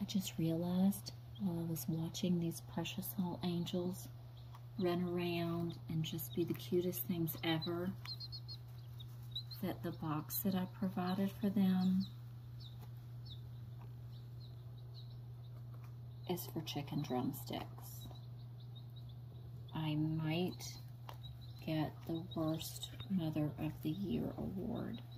just realized while I was watching these precious little angels run around and just be the cutest things ever, that the box that I provided for them is for chicken drumsticks. I might get the Worst Mother of the Year award.